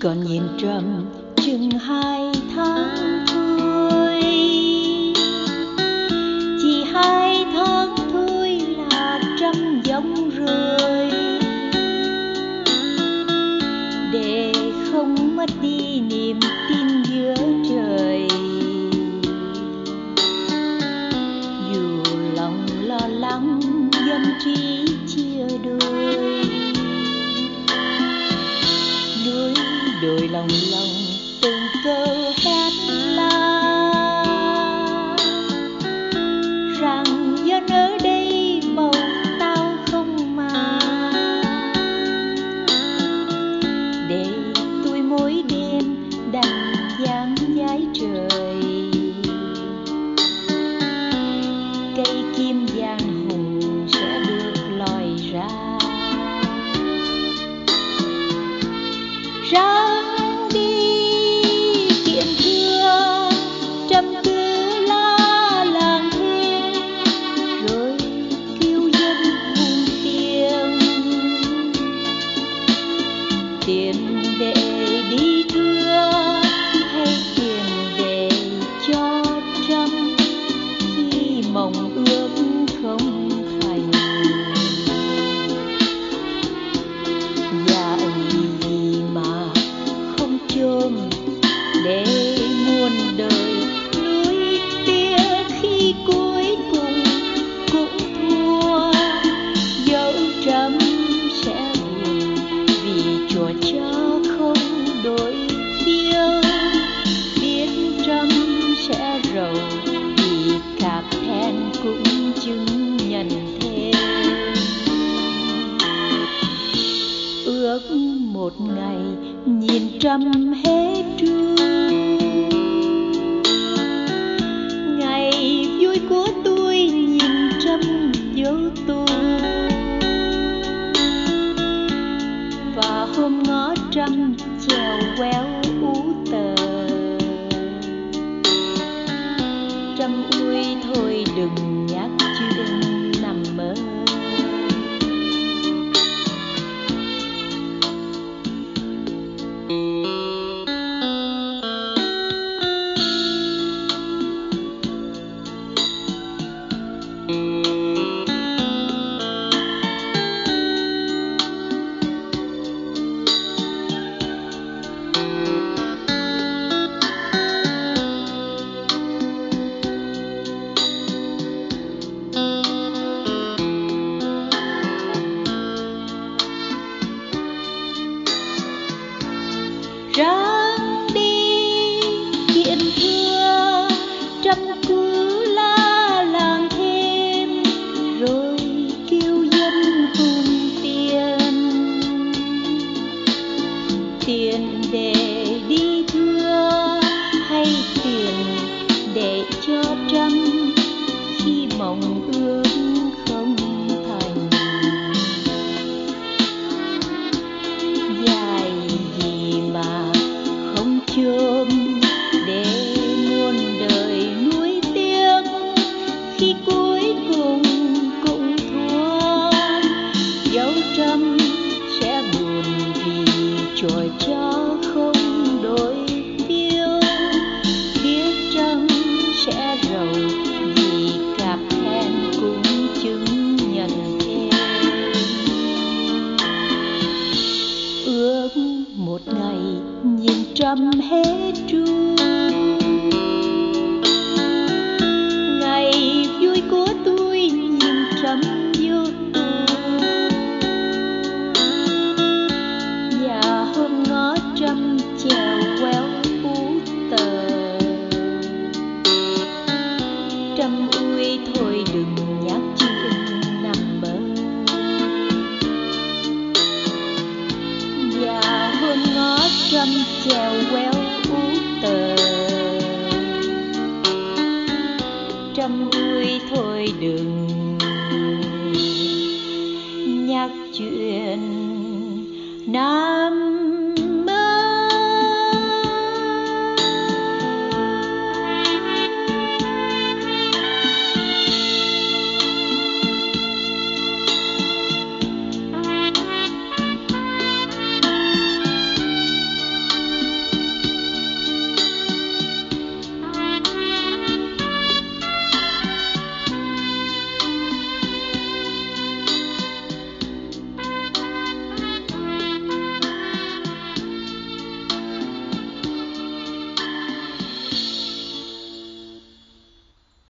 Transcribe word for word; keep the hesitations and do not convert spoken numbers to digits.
còn nhìn Trầm chừng hai tháng thôi, chỉ hai tháng thôi là Trâm giống rơi. Để không mất đi niềm tin giữa trời, dù lòng lo lắng dân trí chia đôi, núi đồi lòng lòng từng câu hét la rằng dân ở đây bầu tao không mà. Để tôi mỗi đêm đành dáng dái trời, cây kim giang hùng sẽ được lòi ra. Ráng đi kiện thưa, Trâm cứ la làng thêm, rồi kêu dân hùng tiếng. Tiền để đi thưa hay tiền để cho Trâm khi mộng ước không thành. Dạ gì mà không chôn để muôn đời nuối tiếc, khi cuối cùng cũng thua. Dẫu Trâm sẽ buồn vì chùa cha không đổi phiêu, biết Trâm sẽ rầu vì cạp then cũng chứng nhận thêm. Ước một ngày nhìn Trâm hết ru, ngày vui của tôi nhìn Trâm vô tu. Và hôm ngó Trâm chèo quéo ú tờ, Trâm ui thôi đừng nhắc chuyện nằm mơ. Ráng đi kiện thưa, Trâm cứ la làng thêm, rồi kêu dân hùng tiền. Tiền để đi thưa hay tiền để cho Trâm khi mộng ước không thành. Dài gì mà không chôn để muôn đời nuối tiếc, khi cuối cùng cũng thua. Dẫu Trâm sẽ buồn vì chùa cha không đổi phiêu, biết Trâm sẽ rầu vì cạp then cũng chứng nhận thêm. Ước một ngày nhìn Trâm hết ru, ngày vui của tôi nhìn Trâm vô tu. Và hôm ngó Trâm chèo quéo ú tờ, Trâm ui thôi đừng nhắc chuyện nằm mơ. Và hôm ngó Trâm chèo quéo ú tờ, Trâm ui thôi đừng nhắc chuyện nào.